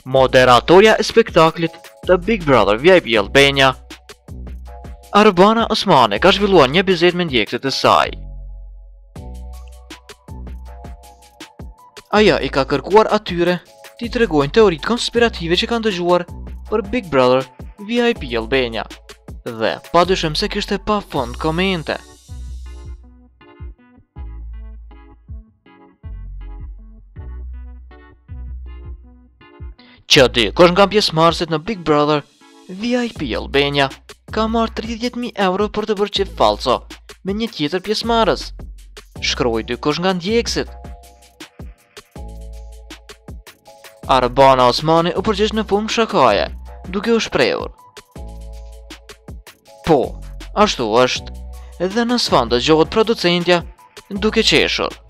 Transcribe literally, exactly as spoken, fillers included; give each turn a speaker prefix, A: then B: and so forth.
A: Moderatorja e spektaklit të Big Brother V I P Albania, Arbana Osmani ka zhvilluar një bisedë me ndjekësit e saj. Aja i ka kërkuar atyre t'i tregojnë teoritë konspirative që kanë dëgjuar për Big Brother V I P Albania, dhe padyshim se kishte pafund komente. Që dikush nga pjesëmarrësit në Big Brother V I P Albania ka marrë tridhjetë mijë euro për të bërë çift falso me një tjetër pjesëmarrës, shkroi dikush nga ndjekësit. Arbana Osmani u përgjigj në formë shakaje, duke u shprehur: "Po, ashtu është." Edhe në sfond dëgjohet producentja duke qeshur.